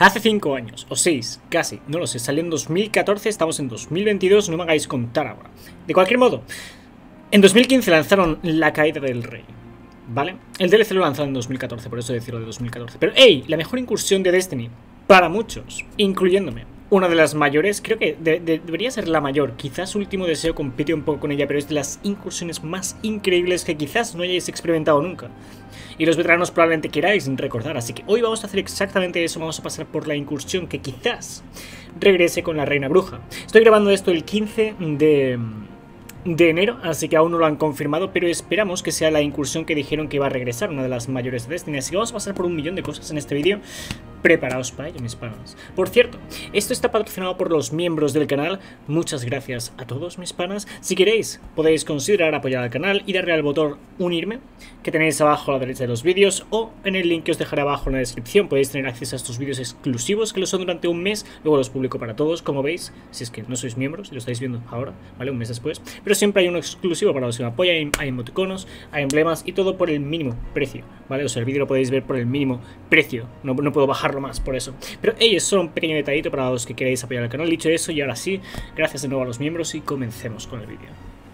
Hace 5 años, o 6, casi, no lo sé, salió en 2014, estamos en 2022, no me hagáis contar ahora. De cualquier modo, en 2015 lanzaron La Caída del Rey, ¿vale? El DLC lo lanzaron en 2014, por eso decirlo de 2014. Pero, ¡hey! La mejor incursión de Destiny, para muchos, incluyéndome. Una de las mayores, creo que debería ser la mayor. Quizás Último Deseo compite un poco con ella, pero es de las incursiones más increíbles que quizás no hayáis experimentado nunca. Y los veteranos probablemente queráis recordar. Así que hoy vamos a hacer exactamente eso. Vamos a pasar por la incursión que quizás regrese con la Reina Bruja. Estoy grabando esto el 15 de enero, así que aún no lo han confirmado, pero esperamos que sea la incursión que dijeron que iba a regresar, una de las mayores de Destiny. Así que vamos a pasar por un millón de cosas en este vídeo. Preparaos para ello, mis panas. Por cierto, esto está patrocinado por los miembros del canal. Muchas gracias a todos, mis panas. Si queréis, podéis considerar apoyar al canal y darle al botón unirme, que tenéis abajo a la derecha de los vídeos, o en el link que os dejaré abajo en la descripción. Podéis tener acceso a estos vídeos exclusivos, que lo son durante un mes. Luego los publico para todos, como veis, si es que no sois miembros, y lo estáis viendo ahora, ¿vale? Un mes después. Pero siempre hay uno exclusivo para los que me apoyan. Hay emoticonos, hay emblemas y todo por el mínimo precio, ¿vale? O sea, el vídeo lo podéis ver por el mínimo precio. No puedo bajarlo más por eso. Pero es solo un pequeño detallito para los que queréis apoyar al canal. Dicho eso, y ahora sí, gracias de nuevo a los miembros y comencemos con el vídeo.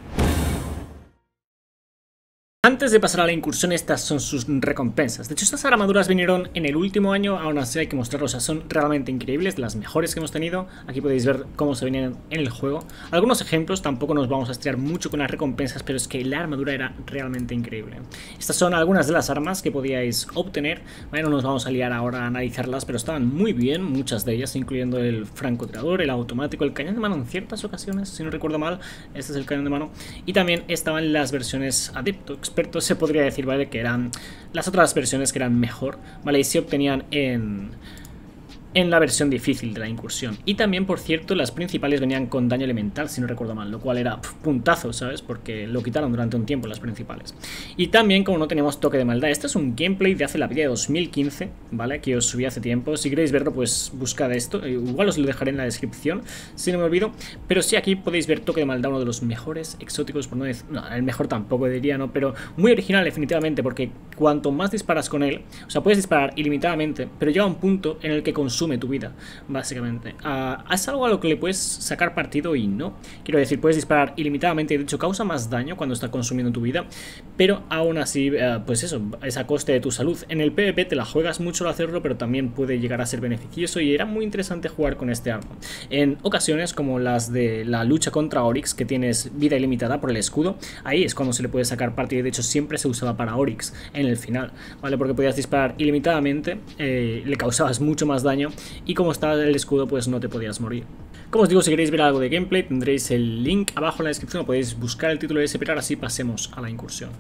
Antes de pasar a la incursión, estas son sus recompensas. De hecho, estas armaduras vinieron en el último año, aún así hay que mostrarlos, o sea, son realmente increíbles, de las mejores que hemos tenido. Aquí podéis ver cómo se venían en el juego. Algunos ejemplos, tampoco nos vamos a estirar mucho con las recompensas, pero es que la armadura era realmente increíble. Estas son algunas de las armas que podíais obtener. Bueno, no nos vamos a liar ahora a analizarlas, pero estaban muy bien, muchas de ellas, incluyendo el francotirador, el automático, el cañón de mano en ciertas ocasiones, si no recuerdo mal. Este es el cañón de mano. Y también estaban las versiones adepto, experto, se podría decir, ¿vale? Que eran las otras versiones que eran mejor, ¿vale? Y se obtenían en la versión difícil de la incursión. Y también, por cierto, las principales venían con daño elemental, si no recuerdo mal, lo cual era puntazo, ¿sabes? Porque lo quitaron durante un tiempo las principales. Y también, como no tenemos toque de maldad, este es un gameplay de hace la vida de 2015, ¿vale? Que os subí hace tiempo. Si queréis verlo, pues buscad esto. Igual os lo dejaré en la descripción, si no me olvido. Pero sí, aquí podéis ver toque de maldad, uno de los mejores exóticos, por no decir... No, el mejor tampoco diría, ¿no? Pero muy original, definitivamente, porque cuanto más disparas con él, o sea, puedes disparar ilimitadamente, pero llega un punto en el que consume tu vida, básicamente. Es algo a lo que le puedes sacar partido y no. Quiero decir, puedes disparar ilimitadamente y de hecho causa más daño cuando está consumiendo tu vida, pero aún así, pues eso, es a coste de tu salud. En el PvP te la juegas mucho al hacerlo, pero también puede llegar a ser beneficioso y era muy interesante jugar con este arma. En ocasiones, como las de la lucha contra Oryx, que tienes vida ilimitada por el escudo, ahí es cuando se le puede sacar partido y de hecho siempre se usaba para Oryx en el final, ¿vale? Porque podías disparar ilimitadamente, le causabas mucho más daño y como estaba el escudo, pues no te podías morir. Como os digo, si queréis ver algo de gameplay, tendréis el link abajo en la descripción, o podéis buscar el título de ese, pero ahora sí pasemos a la incursión.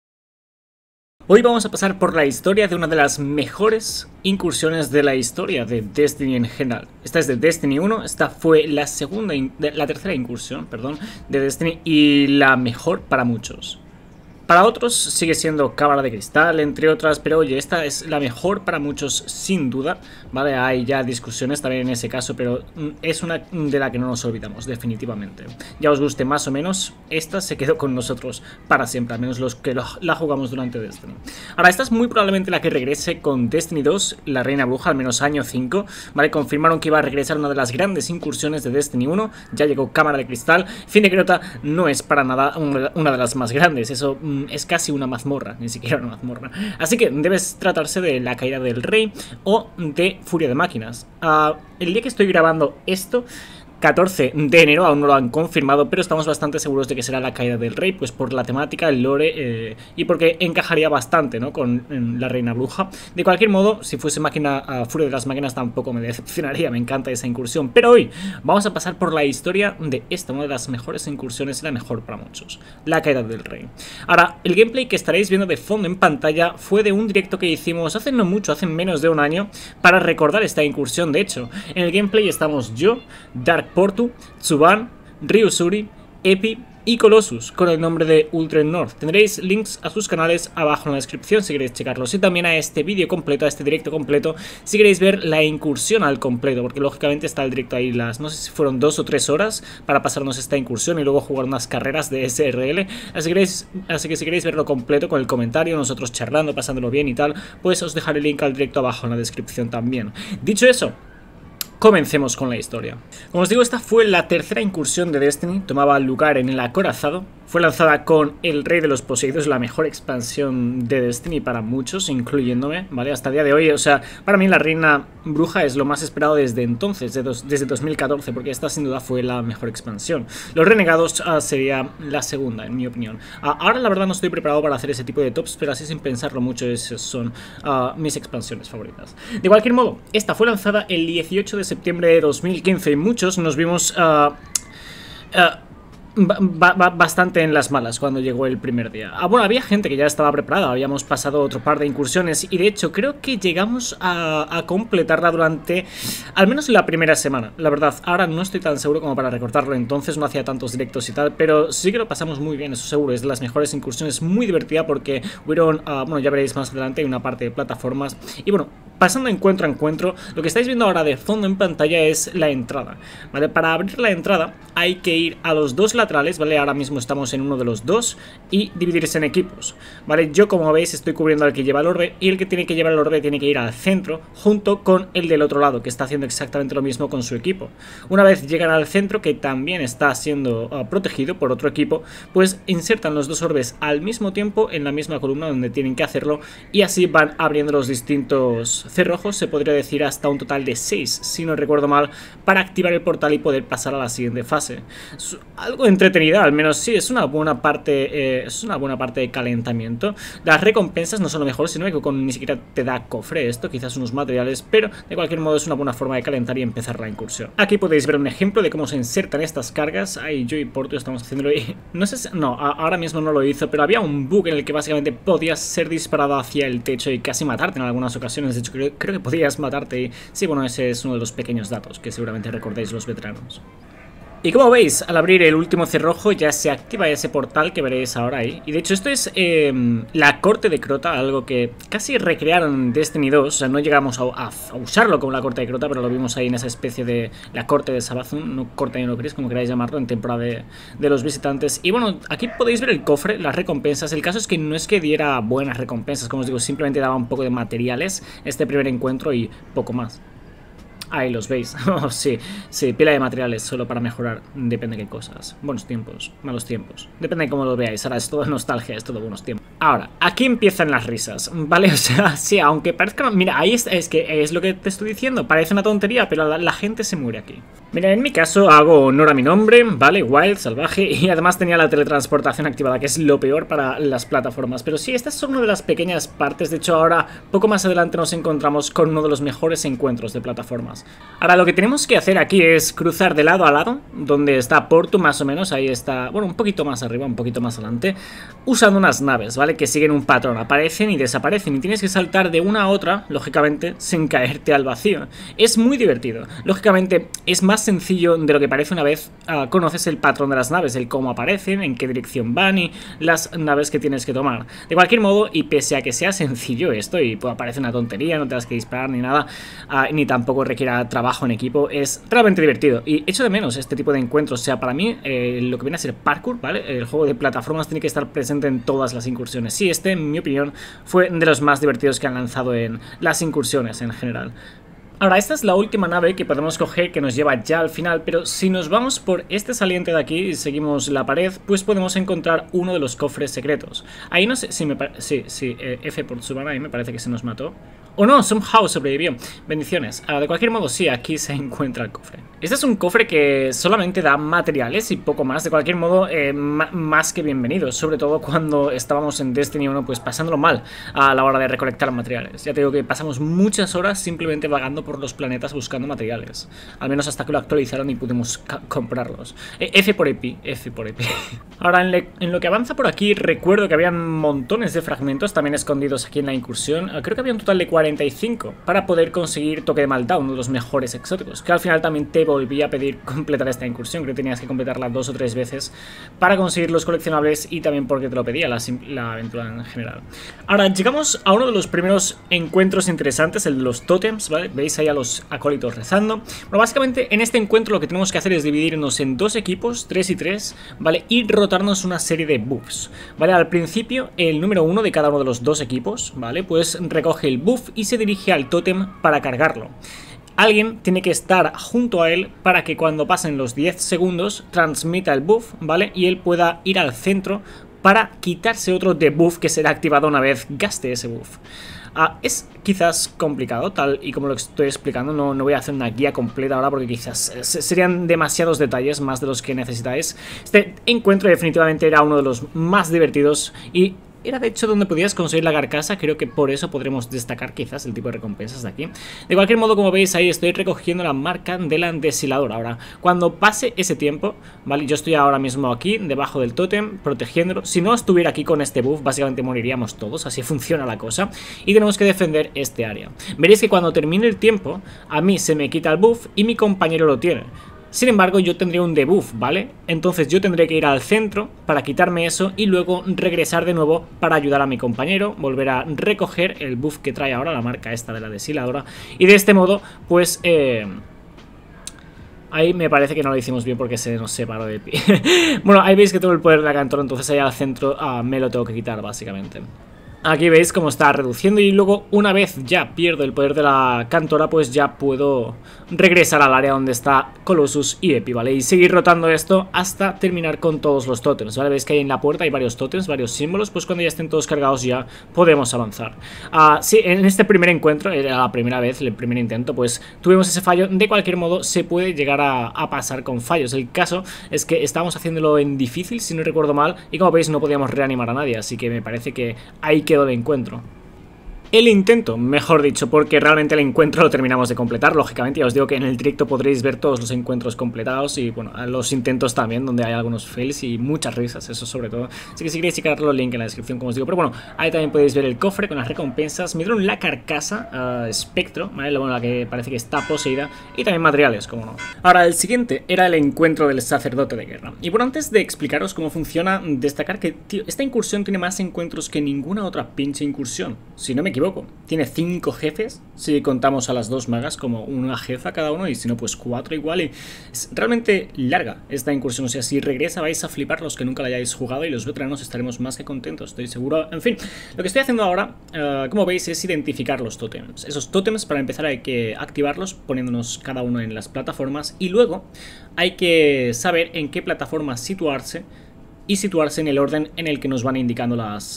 Hoy vamos a pasar por la historia de una de las mejores incursiones de la historia de Destiny en general. Esta es de Destiny 1, esta fue la tercera incursión, perdón, de Destiny y la mejor para muchos. Para otros sigue siendo Cámara de Cristal, entre otras, pero oye, esta es la mejor para muchos sin duda, ¿vale? Hay ya discusiones también en ese caso, pero es una de la que no nos olvidamos, definitivamente. Ya os guste más o menos, esta se quedó con nosotros para siempre, al menos los que la jugamos durante Destiny. Ahora, esta es muy probablemente la que regrese con Destiny 2, la Reina Bruja, al menos año 5, ¿vale? Confirmaron que iba a regresar una de las grandes incursiones de Destiny 1, ya llegó Cámara de Cristal. Fin de Crota no es para nada una de las más grandes, eso... es casi una mazmorra, ni siquiera una mazmorra. Así que debes tratarse de La Caída del Rey o de Furia de Máquinas. El día que estoy grabando esto, 14 de enero, aún no lo han confirmado, pero estamos bastante seguros de que será La Caída del Rey, pues por la temática, el lore y porque encajaría bastante, ¿no? Con la Reina Bruja. De cualquier modo, si fuese Furia de las Máquinas tampoco me decepcionaría, me encanta esa incursión. Pero hoy vamos a pasar por la historia de esta, una de las mejores incursiones y la mejor para muchos, La Caída del Rey. Ahora, el gameplay que estaréis viendo de fondo en pantalla fue de un directo que hicimos hace no mucho, hace menos de un año, para recordar esta incursión. De hecho, en el gameplay estamos yo, Dark Portu, Tsuban, Ryusuri, Epi, y Colossus con el nombre de Ultra North. Tendréis links a sus canales abajo en la descripción si queréis checarlos, y también a este vídeo completo, a este directo completo, si queréis ver la incursión al completo, porque lógicamente está el directo ahí no sé si fueron 2 o 3 horas para pasarnos esta incursión y luego jugar unas carreras de SRL, así que si queréis verlo completo con el comentario, nosotros charlando, pasándolo bien y tal, pues os dejaré el link al directo abajo en la descripción también. Dicho eso, comencemos con la historia. Como os digo, esta fue la tercera incursión de Destiny, tomaba lugar en el Acorazado, fue lanzada con el Rey de los Poseídos, la mejor expansión de Destiny para muchos, incluyéndome, ¿vale? Hasta el día de hoy, o sea, para mí la Reina Bruja es lo más esperado desde entonces, desde 2014, porque esta sin duda fue la mejor expansión. Los Renegados sería la segunda, en mi opinión. Ahora la verdad no estoy preparado para hacer ese tipo de tops, pero así sin pensarlo mucho, esas son mis expansiones favoritas. De cualquier modo, esta fue lanzada el 18 de septiembre de 2015 y muchos nos vimos bastante en las malas cuando llegó el primer día. Bueno, había gente que ya estaba preparada, habíamos pasado otro par de incursiones y de hecho creo que llegamos a completarla durante al menos la primera semana. La verdad, ahora no estoy tan seguro como para recordarlo, entonces no hacía tantos directos y tal, pero sí que lo pasamos muy bien, eso seguro. Es de las mejores incursiones, muy divertida porque hubieron, bueno, ya veréis más adelante, hay una parte de plataformas y bueno, pasando encuentro a encuentro, lo que estáis viendo ahora de fondo en pantalla es la entrada, ¿vale? Para abrir la entrada hay que ir a los dos laterales, ¿vale? Ahora mismo estamos en uno de los dos y dividirse en equipos, ¿vale? Yo, como veis, estoy cubriendo al que lleva el orbe y el que tiene que llevar el orbe tiene que ir al centro junto con el del otro lado, que está haciendo exactamente lo mismo con su equipo. Una vez llegan al centro, que también está siendo protegido por otro equipo, pues insertan los dos orbes al mismo tiempo en la misma columna donde tienen que hacerlo y así van abriendo los distintos cerrojos, se podría decir hasta un total de 6, si no recuerdo mal, para activar el portal y poder pasar a la siguiente fase. Es algo entretenida, al menos sí, es una buena parte de calentamiento. Las recompensas no son lo mejor, sino que ni siquiera te da cofre esto, quizás unos materiales, pero de cualquier modo es una buena forma de calentar y empezar la incursión. Aquí podéis ver un ejemplo de cómo se insertan estas cargas. Ahí yo y Porto estamos haciéndolo y no sé si, no, ahora mismo no lo hizo, pero había un bug en el que básicamente podías ser disparado hacia el techo y casi matarte en algunas ocasiones. De hecho, creo que podías matarte y sí, bueno, ese es uno de los pequeños datos que seguramente recordáis los veteranos. Y como veis, al abrir el último cerrojo ya se activa ese portal que veréis ahora ahí. Y de hecho esto es la corte de Crota, algo que casi recrearon en Destiny 2. O sea, no llegamos a usarlo como la corte de Crota, pero lo vimos ahí en esa especie de la corte de Savathûn, no corte de Nocris, como queráis llamarlo, en temporada de los visitantes. Y bueno, aquí podéis ver el cofre, las recompensas. El caso es que no es que diera buenas recompensas, como os digo, simplemente daba un poco de materiales este primer encuentro y poco más. Ahí los veis. Oh, sí, pila de materiales solo para mejorar. Depende de qué cosas. Buenos tiempos, malos tiempos. Depende de cómo lo veáis. Ahora es todo nostalgia, es todo buenos tiempos. Ahora, aquí empiezan las risas, ¿vale? O sea, sí, aunque parezca... Mira, ahí es que es lo que te estoy diciendo. Parece una tontería, pero la gente se muere aquí. Mira, en mi caso hago honor a mi nombre, ¿vale? Wild, salvaje, y además tenía la teletransportación activada, que es lo peor para las plataformas. Pero sí, estas son una de las pequeñas partes. De hecho, ahora, poco más adelante nos encontramos con uno de los mejores encuentros de plataformas. Ahora, lo que tenemos que hacer aquí es cruzar de lado a lado, donde está Porto, más o menos, ahí está, bueno, un poquito más arriba, un poquito más adelante, usando unas naves, ¿vale? Que siguen un patrón, aparecen y desaparecen, y tienes que saltar de una a otra, lógicamente, sin caerte al vacío. Es muy divertido. Lógicamente, es más sencillo de lo que parece una vez conoces el patrón de las naves, el cómo aparecen, en qué dirección van y las naves que tienes que tomar. De cualquier modo, y pese a que sea sencillo esto, y pues, parece una tontería, no tengas que disparar ni nada, ni tampoco requiera trabajo en equipo, es realmente divertido. Y echo de menos este tipo de encuentros. O sea, para mí, lo que viene a ser parkour, ¿vale? El juego de plataformas tiene que estar presente en todas las incursiones. Sí, este, en mi opinión, fue de los más divertidos que han lanzado en las incursiones en general. Ahora, esta es la última nave que podemos coger, que nos lleva ya al final, pero si nos vamos por este saliente de aquí y seguimos la pared, pues podemos encontrar uno de los cofres secretos. Ahí no sé si me parece... Sí, F por Tsubana, ahí me parece que se nos mató. O no, somehow sobrevivió. Bendiciones. De cualquier modo, sí, aquí se encuentra el cofre. Este es un cofre que solamente da materiales y poco más. De cualquier modo, más que bienvenido. Sobre todo cuando estábamos en Destiny 1, pues pasándolo mal a la hora de recolectar materiales. Ya te digo que pasamos muchas horas simplemente vagando por los planetas buscando materiales. Al menos hasta que lo actualizaron y pudimos comprarlos. F por EP, F por EP. Ahora, en lo que avanza por aquí, recuerdo que habían montones de fragmentos también escondidos aquí en la incursión. Creo que había un total de 40 45 para poder conseguir Toque de Maldad, uno de los mejores exóticos, que al final también te volví a pedir completar esta incursión. Creo que tenías que completarla 2 o 3 veces para conseguir los coleccionables y también porque te lo pedía la aventura en general. Ahora llegamos a uno de los primeros encuentros interesantes, el de los tótems, ¿vale? Veis ahí a los acólitos rezando. Bueno, básicamente en este encuentro lo que tenemos que hacer es dividirnos en 2 equipos, 3 y 3, ¿vale? Y rotarnos una serie de buffs, ¿vale? Al principio el número 1 de cada uno de los 2 equipos, ¿vale? Pues recoge el buff y se dirige al tótem para cargarlo. Alguien tiene que estar junto a él para que cuando pasen los 10 segundos transmita el buff, ¿vale? Y él pueda ir al centro para quitarse otro debuff que será activado una vez gaste ese buff. Es quizás complicado, tal y como lo estoy explicando. No voy a hacer una guía completa ahora porque quizás serían demasiados detalles, más de los que necesitáis. Este encuentro definitivamente era uno de los más divertidos y era de hecho donde podías conseguir la carcasa. Creo que por eso podremos destacar quizás el tipo de recompensas de aquí. De cualquier modo, como veis ahí estoy recogiendo la marca de la desiladora. Ahora, cuando pase ese tiempo, ¿vale? Yo estoy ahora mismo aquí, debajo del tótem, protegiéndolo. Si no estuviera aquí con este buff, básicamente moriríamos todos. Así funciona la cosa. Y tenemos que defender este área. Veréis que cuando termine el tiempo, a mí se me quita el buff y mi compañero lo tiene. Sin embargo, yo tendría un debuff, ¿vale? Entonces yo tendré que ir al centro para quitarme eso y luego regresar de nuevo para ayudar a mi compañero, volver a recoger el buff que trae ahora la marca esta de la desiladora. Y de este modo, pues ahí me parece que no lo hicimos bien porque se nos separó del pie. Bueno, ahí veis que tengo el poder de la cantora, entonces ahí al centro me lo tengo que quitar básicamente. Aquí veis cómo está reduciendo y luego una vez ya pierdo el poder de la cantora, pues ya puedo regresar al área donde está Colossus y Epi, ¿vale? Y seguir rotando esto hasta terminar con todos los tótems, ¿vale? Veis que ahí en la puerta hay varios tótems, varios símbolos, pues cuando ya estén todos cargados ya podemos avanzar. Sí, en este primer encuentro, era la primera vez, el primer intento, pues tuvimos ese fallo. De cualquier modo se puede llegar a pasar con fallos. El caso es que estábamos haciéndolo en difícil, si no recuerdo mal, y como veis no podíamos reanimar a nadie, así que me parece que hay que quedó el encuentro. El intento, mejor dicho, porque realmente el encuentro lo terminamos de completar. Lógicamente, ya os digo que en el directo podréis ver todos los encuentros completados y, bueno, los intentos también, donde hay algunos fails y muchas risas, eso sobre todo. Así que si queréis checarlo, el link en la descripción, como os digo. Pero bueno, ahí también podéis ver el cofre con las recompensas. Me dieron la carcasa espectro, ¿vale? Bueno, la que parece que está poseída. Y también materiales, como no. Ahora, el siguiente era el encuentro del sacerdote de guerra. Y bueno, antes de explicaros cómo funciona, destacar que, tío, esta incursión tiene más encuentros que ninguna otra pinche incursión. Si no me equivoco. Tiene 5 jefes, si contamos a las 2 magas como una jefa cada uno, y si no pues 4 igual, y es realmente larga esta incursión. O sea, si regresa vais a flipar los que nunca la hayáis jugado, y los veteranos estaremos más que contentos, estoy seguro. En fin, lo que estoy haciendo ahora, como veis, es identificar los tótems. Esos tótems, para empezar, hay que activarlos poniéndonos cada uno en las plataformas, y luego hay que saber en qué plataforma situarse y situarse en el orden en el que nos van indicando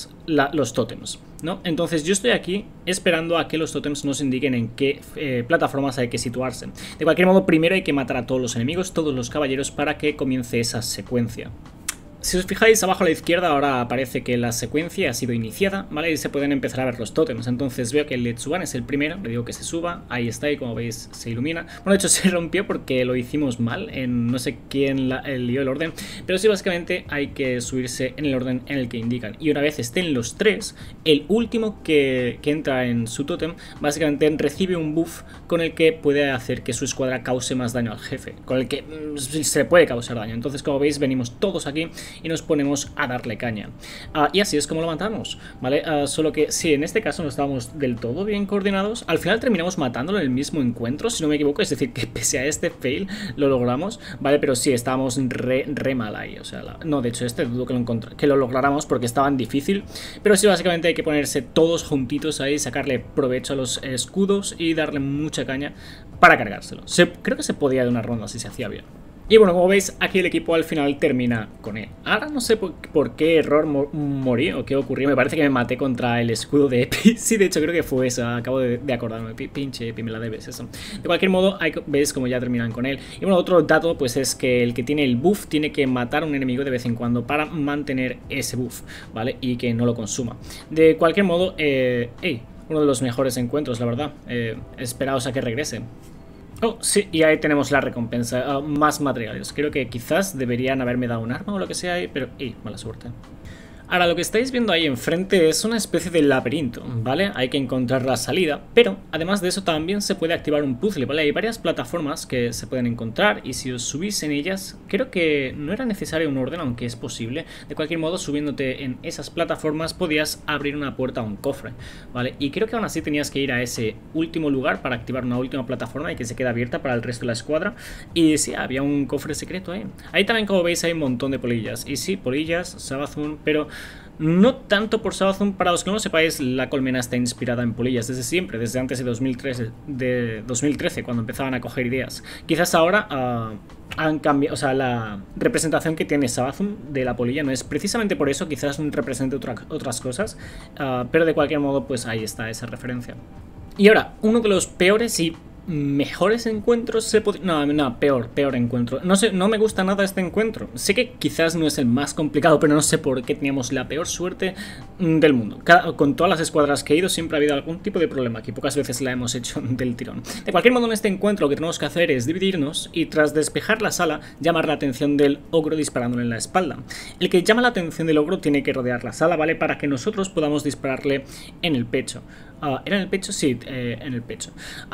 los tótems, ¿no? Entonces yo estoy aquí esperando a que los tótems nos indiquen en qué plataformas hay que situarse. De cualquier modo, primero hay que matar a todos los enemigos, todos los caballeros, para que comience esa secuencia. Si os fijáis abajo a la izquierda ahora aparece que la secuencia ha sido iniciada, ¿vale? Y se pueden empezar a ver los tótems. Entonces veo que el Letsuban es el primero, le digo que se suba, ahí está y como veis se ilumina. Bueno, de hecho se rompió porque lo hicimos mal, no sé quién lió el orden, pero sí básicamente hay que subirse en el orden en el que indican. Y una vez estén los 3, el último que entra en su tótem básicamente recibe un buff con el que puede hacer que su escuadra cause más daño al jefe, con el que se le puede causar daño. Entonces como veis venimos todos aquí y nos ponemos a darle caña. Y así es como lo matamos, ¿vale? Solo que sí, en este caso no estábamos del todo bien coordinados. Al final terminamos matándolo en el mismo encuentro, si no me equivoco, es decir, que pese a este fail lo logramos, ¿vale? Pero sí, estábamos re mal ahí, o sea, no, de hecho este dudo que lo lográramos porque estaba en difícil, pero sí, básicamente hay que ponerse todos juntitos ahí, sacarle provecho a los escudos y darle mucha caña para cargárselo. Creo que se podía de una ronda si se hacía bien. Y bueno, como veis, aquí el equipo al final termina con él. Ahora no sé por qué error morí o qué ocurrió. Me parece que me maté contra el escudo de Epi. Sí, de hecho creo que fue eso. Acabo de acordarme. Pinche Epi, me la debes eso. De cualquier modo, veis como ya terminan con él. Y bueno, otro dato pues es que el que tiene el buff tiene que matar a un enemigo de vez en cuando para mantener ese buff, ¿vale? Y que no lo consuma. De cualquier modo, uno de los mejores encuentros, la verdad. Esperaos a que regrese. Oh, sí, y ahí tenemos la recompensa, más materiales. Creo que quizás deberían haberme dado un arma o lo que sea ahí, pero mala suerte. Ahora, lo que estáis viendo ahí enfrente es una especie de laberinto, ¿vale? Hay que encontrar la salida, pero además de eso también se puede activar un puzzle, ¿vale? Hay varias plataformas que se pueden encontrar y si os subís en ellas, creo que no era necesario un orden, aunque es posible. De cualquier modo, subiéndote en esas plataformas podías abrir una puerta a un cofre, ¿vale? Y creo que aún así tenías que ir a ese último lugar para activar una última plataforma y que se queda abierta para el resto de la escuadra. Y sí, había un cofre secreto ahí. Ahí también, como veis, hay un montón de polillas. Y sí, polillas, Savathûn, pero no tanto por Savathûn. Para los que no lo sepáis, la colmena está inspirada en polillas desde siempre, desde antes de 2013 cuando empezaban a coger ideas. Quizás ahora han cambiado, o sea, la representación que tiene Savathûn de la polilla no es precisamente por eso, quizás represente otras cosas, pero de cualquier modo, pues ahí está esa referencia. Y ahora, uno de los peores y mejores encuentros se podría... No, peor encuentro. No sé, no me gusta nada este encuentro. Sé que quizás no es el más complicado, pero no sé por qué teníamos la peor suerte del mundo. Con todas las escuadras que he ido siempre ha habido algún tipo de problema aquí. Pocas veces la hemos hecho del tirón. De cualquier modo, en este encuentro lo que tenemos que hacer es dividirnos y tras despejar la sala, llamar la atención del ogro disparándole en la espalda. El que llama la atención del ogro tiene que rodear la sala, ¿vale? Para que nosotros podamos dispararle en el pecho. ¿Era en el pecho? Sí, en el pecho.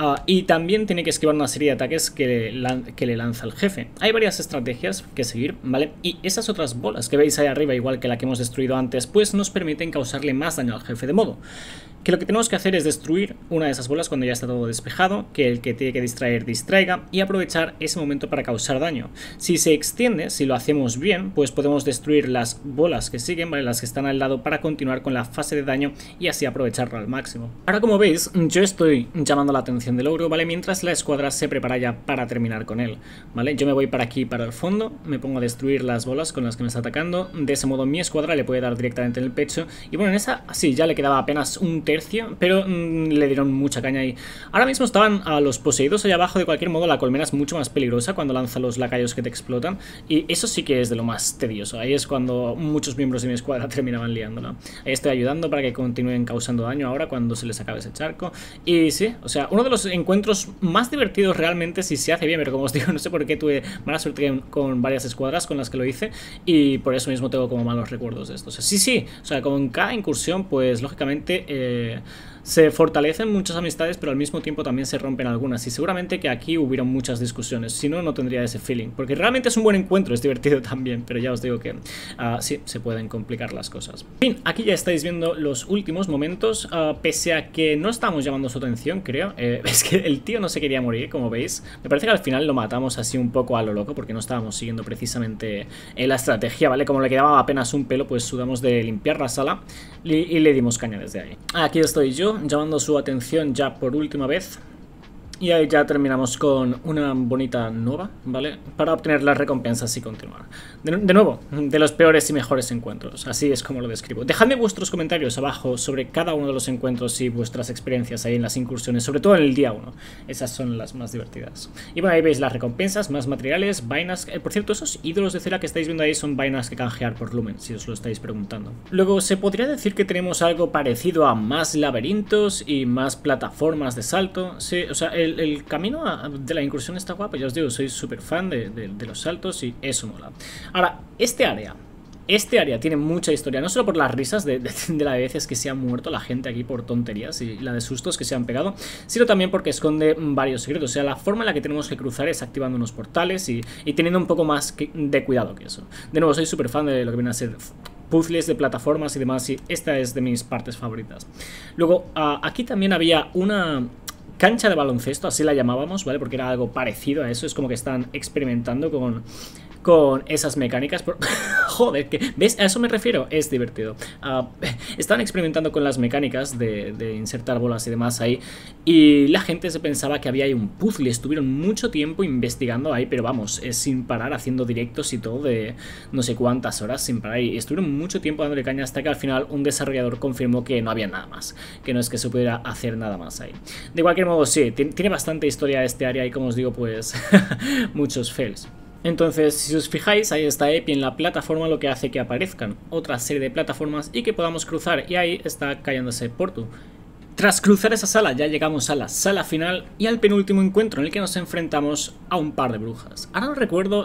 Y también tiene que esquivar una serie de ataques que le lanza el jefe. Hay varias estrategias que seguir, ¿vale? Y esas otras bolas que veis ahí arriba, igual que la que hemos destruido antes, pues nos permiten causarle más daño al jefe, de modo que lo que tenemos que hacer es destruir una de esas bolas cuando ya está todo despejado, que el que tiene que distraer distraiga y aprovechar ese momento para causar daño. Si se extiende, si lo hacemos bien, pues podemos destruir las bolas que siguen, ¿vale? Las que están al lado, para continuar con la fase de daño y así aprovecharlo al máximo. Ahora, como veis, yo estoy llamando la atención del ogro, ¿vale? Mientras la escuadra se prepara ya para terminar con él, ¿vale? Yo me voy para aquí, para el fondo, me pongo a destruir las bolas con las que me está atacando. De ese modo mi escuadra le puede dar directamente en el pecho. Y bueno, en esa sí, ya le quedaba apenas un tercio, pero le dieron mucha caña ahí. Ahora mismo estaban a los poseídos allá abajo. De cualquier modo, la colmena es mucho más peligrosa cuando lanza los lacayos que te explotan, y eso sí que es de lo más tedioso. Ahí es cuando muchos miembros de mi escuadra terminaban liándola. Ahí estoy ayudando para que continúen causando daño ahora cuando se les acabe ese charco. Y sí, o sea, uno de los encuentros más divertidos realmente si se hace bien, pero como os digo, no sé por qué tuve mala suerte con varias escuadras con las que lo hice, y por eso mismo tengo como malos recuerdos de esto. O sea, sí, o sea, con cada incursión, pues lógicamente se fortalecen muchas amistades, pero al mismo tiempo también se rompen algunas, y seguramente que aquí hubieron muchas discusiones, si no, no tendría ese feeling, porque realmente es un buen encuentro, es divertido también, pero ya os digo que sí, se pueden complicar las cosas. En fin, aquí ya estáis viendo los últimos momentos, pese a que no estamos llamando su atención, creo. Es que el tío no se quería morir, como veis. Me parece que al final lo matamos así un poco a lo loco, porque no estábamos siguiendo precisamente la estrategia, ¿vale? Como le quedaba apenas un pelo, pues sudamos de limpiar la sala y le dimos caña desde ahí. Aquí estoy yo, llamando su atención ya por última vez. Y ahí ya terminamos con una bonita nova, ¿vale? Para obtener las recompensas y continuar. De nuevo, de los peores y mejores encuentros. Así es como lo describo. Dejadme vuestros comentarios abajo sobre cada uno de los encuentros y vuestras experiencias ahí en las incursiones, sobre todo en el día 1. Esas son las más divertidas. Y bueno, ahí veis las recompensas, más materiales, vainas. Por cierto, esos ídolos de cera que estáis viendo ahí son vainas que canjear por Lumen, si os lo estáis preguntando. Luego, se podría decir que tenemos algo parecido a más laberintos y más plataformas de salto. Sí, o sea, el camino de la incursión está guapo, ya os digo, soy súper fan de los saltos y eso mola. Ahora, este área tiene mucha historia, no solo por las risas de las veces que se ha muerto la gente aquí por tonterías y la de sustos que se han pegado, sino también porque esconde varios secretos. O sea, la forma en la que tenemos que cruzar es activando unos portales y teniendo un poco más de cuidado que eso. De nuevo, soy súper fan de lo que viene a ser puzzles de plataformas y demás, y esta es de mis partes favoritas. Luego, aquí también había una cancha de baloncesto, así la llamábamos, ¿vale? Porque era algo parecido a eso, es como que están experimentando con esas mecánicas. Joder, ¿ves? A eso me refiero, es divertido. Estaban experimentando con las mecánicas de insertar bolas y demás ahí, y la gente se pensaba que había ahí un puzzle. Estuvieron mucho tiempo investigando ahí, pero vamos, sin parar, haciendo directos y todo de no sé cuántas horas sin parar, y estuvieron mucho tiempo dándole caña hasta que al final un desarrollador confirmó que no había nada más, que no es que se pudiera hacer nada más ahí. De cualquier modo, sí, tiene bastante historia este área y, como os digo, pues muchos fails. Entonces, si os fijáis, ahí está Epi en la plataforma, lo que hace que aparezcan otra serie de plataformas y que podamos cruzar, y ahí está cayéndose Portu. Tras cruzar esa sala ya llegamos a la sala final y al penúltimo encuentro en el que nos enfrentamos a un par de brujas. Ahora no recuerdo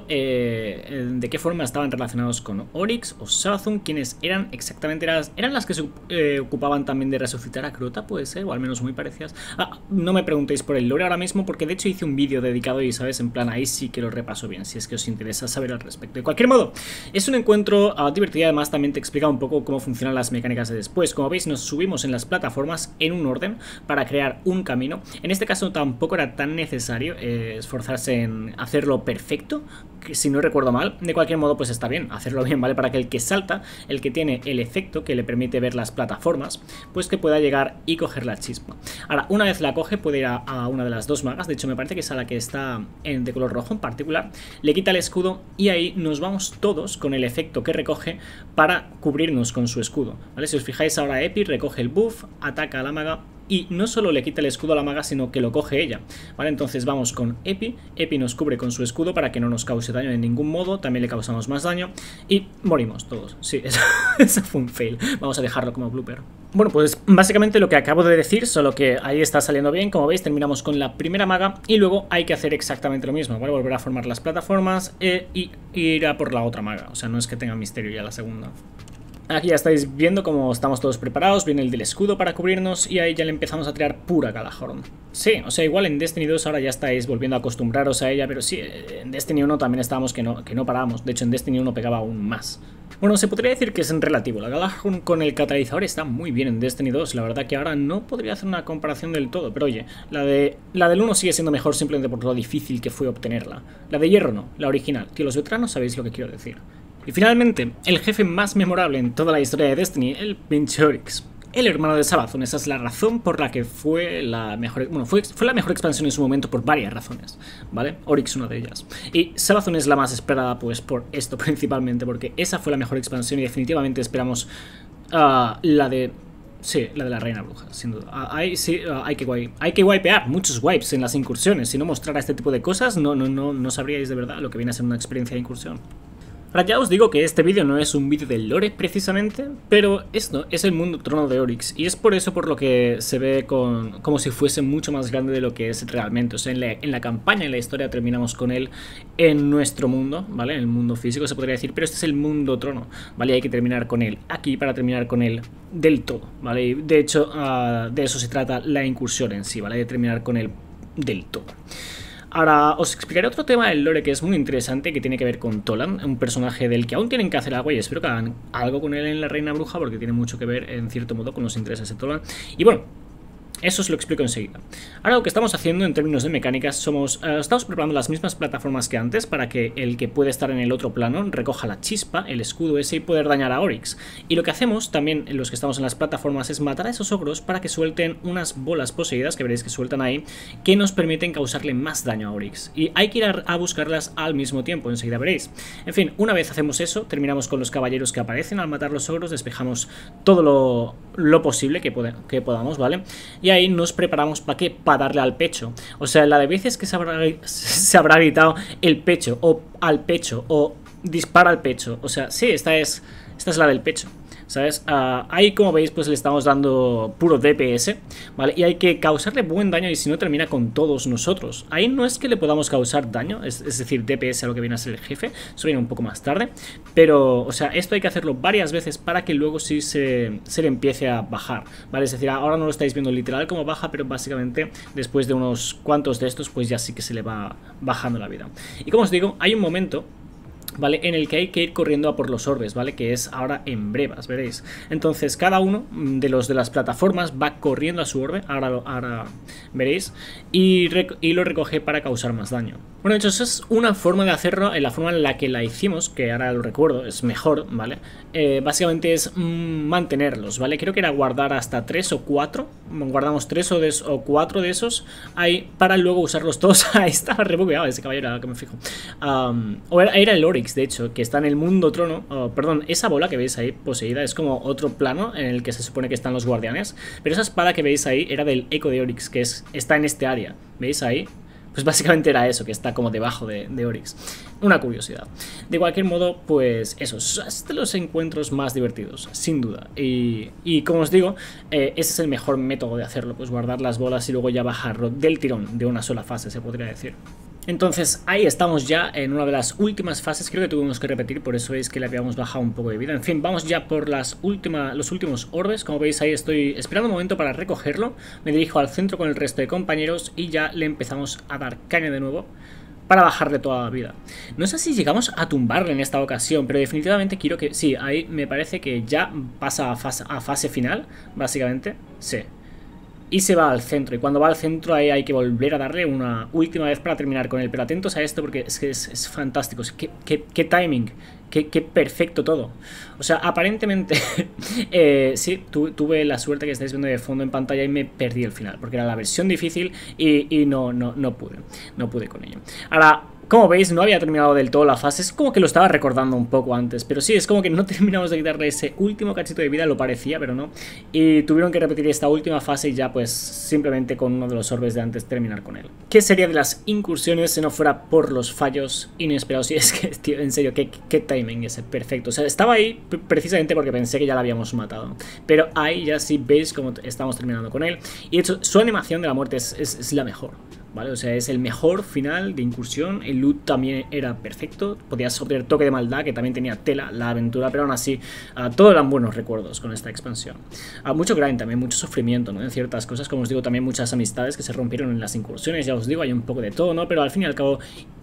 de qué forma estaban relacionados con Oryx o Savathun, quienes eran exactamente, eran las que se ocupaban también de resucitar a Crota, puede ser, o al menos muy parecidas. No me preguntéis por el lore ahora mismo porque de hecho hice un vídeo dedicado y sabes, en plan ahí sí que lo repaso bien, si es que os interesa saber al respecto. De cualquier modo, es un encuentro divertido y además también te explica un poco cómo funcionan las mecánicas de después. Como veis nos subimos en las plataformas en un orden para crear un camino. En este caso tampoco era tan necesario esforzarse en hacerlo perfecto, que si no recuerdo mal. De cualquier modo pues está bien hacerlo bien, ¿vale? Para que el que salta, el que tiene el efecto que le permite ver las plataformas, pues que pueda llegar y coger la chispa. Ahora, una vez la coge puede ir a una de las dos magas, de hecho me parece que es a la que está de color rojo en particular, le quita el escudo y ahí nos vamos todos con el efecto que recoge para cubrirnos con su escudo, ¿vale? Si os fijáis ahora Epi recoge el buff, ataca a la maga y no solo le quita el escudo a la maga, sino que lo coge ella, ¿vale? Entonces vamos con Epi, Epi nos cubre con su escudo para que no nos cause daño de ningún modo, también le causamos más daño y morimos todos. Sí, eso fue un fail, vamos a dejarlo como blooper. Bueno, pues básicamente lo que acabo de decir, solo que ahí está saliendo bien. Como veis terminamos con la primera maga y luego hay que hacer exactamente lo mismo, ¿vale? Volver a formar las plataformas y ir a por la otra maga, o sea, no es que tenga misterio ya la segunda. Aquí ya estáis viendo cómo estamos todos preparados, viene el del escudo para cubrirnos y ahí ya le empezamos a tirar pura Gjallarhorn. Sí, o sea, igual en Destiny 2 ahora ya estáis volviendo a acostumbraros a ella, pero sí, en Destiny 1 también estábamos que no parábamos, de hecho en Destiny 1 pegaba aún más. Bueno, se podría decir que es en relativo, la Gjallarhorn con el catalizador está muy bien en Destiny 2, la verdad que ahora no podría hacer una comparación del todo, pero oye, la del 1 sigue siendo mejor simplemente por lo difícil que fue obtenerla. La de hierro no, la original, tío, los veteranos sabéis lo que quiero decir. Y finalmente, el jefe más memorable en toda la historia de Destiny, el pinche Oryx. El hermano de Savathun, esa es la razón por la que fue la mejor... Bueno, fue la mejor expansión en su momento por varias razones, ¿vale? Oryx una de ellas. Y Savathun es la más esperada pues por esto principalmente, porque esa fue la mejor expansión y definitivamente esperamos la de... Sí, la de la reina bruja, sin duda. Sí, hay que wipear muchos wipes en las incursiones. Si no mostrara este tipo de cosas, no sabríais de verdad lo que viene a ser una experiencia de incursión. Ahora ya os digo que este vídeo no es un vídeo del lore precisamente, pero esto es el mundo trono de Oryx y es por eso por lo que se ve como si fuese mucho más grande de lo que es realmente. O sea, en la campaña, en la historia terminamos con él en nuestro mundo, ¿vale? En el mundo físico se podría decir, pero este es el mundo trono, ¿vale? Y hay que terminar con él aquí para terminar con él del todo, ¿vale? Y de hecho, de eso se trata la incursión en sí, ¿vale? De terminar con él del todo. Ahora os explicaré otro tema del lore que es muy interesante, que tiene que ver con Toland, un personaje del que aún tienen que hacer algo y espero que hagan algo con él en la Reina Bruja porque tiene mucho que ver en cierto modo con los intereses de Toland. Y bueno, eso os lo explico enseguida. Ahora lo que estamos haciendo en términos de mecánicas estamos preparando las mismas plataformas que antes para que el que puede estar en el otro plano recoja la chispa, el escudo ese y poder dañar a Oryx. Y lo que hacemos también los que estamos en las plataformas es matar a esos ogros para que suelten unas bolas poseídas que veréis que sueltan ahí, que nos permiten causarle más daño a Oryx. Y hay que ir a buscarlas al mismo tiempo, enseguida veréis. En fin, una vez hacemos eso, terminamos con los caballeros que aparecen al matar los ogros, despejamos todo lo posible que podamos, ¿vale? Y ahí nos preparamos ¿para qué? Para darle al pecho. O sea, la de veces que se habrá gritado el pecho o al pecho o dispara al pecho. O sea, sí, esta es la del pecho, ¿sabes? Ahí como veis pues le estamos dando puro DPS, ¿vale? Y hay que causarle buen daño y si no termina con todos nosotros. Ahí no es que le podamos causar daño, es decir, DPS a lo que viene a ser el jefe, eso viene un poco más tarde. Pero, o sea, esto hay que hacerlo varias veces para que luego sí se le empiece a bajar, ¿vale? Es decir, ahora no lo estáis viendo literal como baja, pero básicamente después de unos cuantos de estos pues ya sí que se le va bajando la vida. Y como os digo, hay un momento, ¿vale? En el que hay que ir corriendo a por los orbes, ¿vale? Que es ahora en brevas, veréis. Entonces cada uno de los de las plataformas va corriendo a su orbe, ahora veréis, y lo recoge para causar más daño. Bueno, de hecho, eso es una forma de hacerlo, en la forma en la que la hicimos, que ahora lo recuerdo, es mejor, ¿vale? Básicamente es mantenerlos, ¿vale? Creo que era guardar hasta 3 o 4, guardamos 3 o 4 de esos ahí para luego usarlos todos. Ahí estaba rebugueado ese caballero, ahora que me fijo. O era el Oryx, de hecho, que está en el mundo trono, perdón, esa bola que veis ahí poseída es como otro plano en el que se supone que están los guardianes, pero esa espada que veis ahí era del eco de Oryx, que está en este área, ¿veis ahí? Pues básicamente era eso, que está como debajo de Oryx. Una curiosidad. De cualquier modo, pues eso, es de los encuentros más divertidos, sin duda. Y como os digo, ese es el mejor método de hacerlo, pues guardar las bolas y luego ya bajarlo del tirón, de una sola fase, se podría decir. Entonces ahí estamos ya en una de las últimas fases, creo que tuvimos que repetir, por eso es que le habíamos bajado un poco de vida. En fin, vamos ya por los últimos orbes, como veis ahí estoy esperando un momento para recogerlo, me dirijo al centro con el resto de compañeros y ya le empezamos a dar caña de nuevo para bajarle toda la vida. No sé si llegamos a tumbarle en esta ocasión, pero definitivamente quiero que... Sí, ahí me parece que ya pasa a fase final, básicamente, sí. Y se va al centro, y cuando va al centro ahí hay que volver a darle una última vez para terminar con él. Pero atentos a esto porque es que es fantástico, qué timing, qué perfecto todo. O sea, aparentemente sí, tuve la suerte que estáis viendo de fondo en pantalla y me perdí el final, porque era la versión difícil y no pude con ello. Ahora, como veis, no había terminado del todo la fase, es como que lo estaba recordando un poco antes, pero sí, es como que no terminamos de quitarle ese último cachito de vida, lo parecía, pero no, y tuvieron que repetir esta última fase y ya pues simplemente con uno de los orbes de antes terminar con él. ¿Qué sería de las incursiones si no fuera por los fallos inesperados? Y es que, tío, en serio, qué timing ese, perfecto. O sea, estaba ahí precisamente porque pensé que ya la habíamos matado, pero ahí ya sí veis cómo estamos terminando con él, y de hecho su animación de la muerte es la mejor. ¿Vale? O sea, es el mejor final de incursión. El loot también era perfecto. Podías obtener toque de maldad, que también tenía tela la aventura, pero aún así, todos eran buenos recuerdos con esta expansión. Mucho grind también, mucho sufrimiento, ¿no? En ciertas cosas, como os digo, también muchas amistades que se rompieron en las incursiones. Ya os digo, hay un poco de todo, ¿no? Pero al fin y al cabo,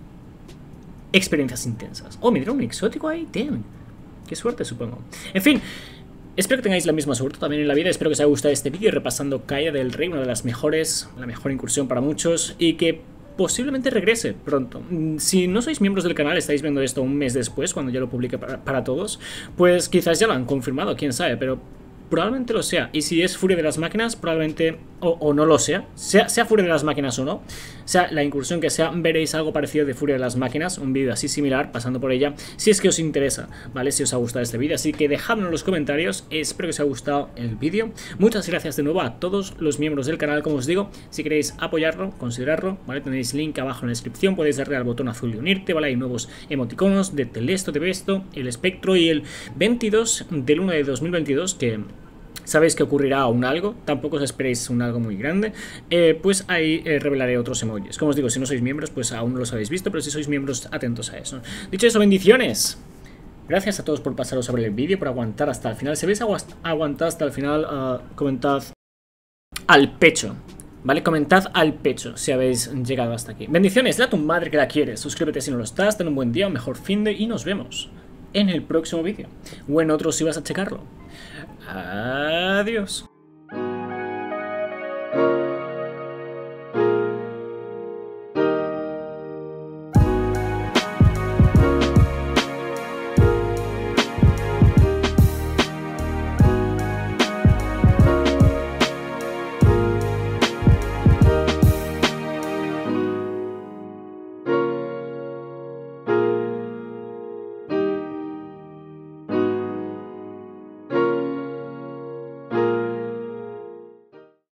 experiencias intensas. Oh, me dieron un exótico ahí, damn. Qué suerte, supongo. En fin. Espero que tengáis la misma suerte también en la vida, espero que os haya gustado este vídeo repasando Caída del Rey, una de las mejores, la mejor incursión para muchos, y que posiblemente regrese pronto. Si no sois miembros del canal, estáis viendo esto un mes después, cuando ya lo publique para todos, pues quizás ya lo han confirmado, quién sabe, pero probablemente lo sea. Y si es Furia de las Máquinas, probablemente, o no lo sea Furia de las Máquinas o no, sea la incursión que sea, veréis algo parecido de Furia de las Máquinas, un vídeo así similar, pasando por ella, si es que os interesa, ¿vale? Si os ha gustado este vídeo, así que dejadlo en los comentarios, espero que os haya gustado el vídeo. Muchas gracias de nuevo a todos los miembros del canal, como os digo, si queréis apoyarlo, considerarlo, ¿vale? Tenéis link abajo en la descripción, podéis darle al botón azul de unirte, ¿vale? Hay nuevos emoticonos de Telesto, de Besto, el Espectro y el 22 del 1 de 2022, que... sabéis que ocurrirá un algo, tampoco os esperéis un algo muy grande, pues ahí revelaré otros emojis. Como os digo, si no sois miembros, pues aún no los habéis visto, pero si sois miembros, atentos a eso. Dicho eso, bendiciones. Gracias a todos por pasaros sobre el vídeo, por aguantar hasta el final. Si habéis aguantado hasta el final, comentad al pecho, ¿vale? Comentad al pecho si habéis llegado hasta aquí. Bendiciones, dale a tu madre que la quieres. Suscríbete si no lo estás, ten un buen día, un mejor finde y nos vemos en el próximo vídeo. O en otro si vas a checarlo. Adiós.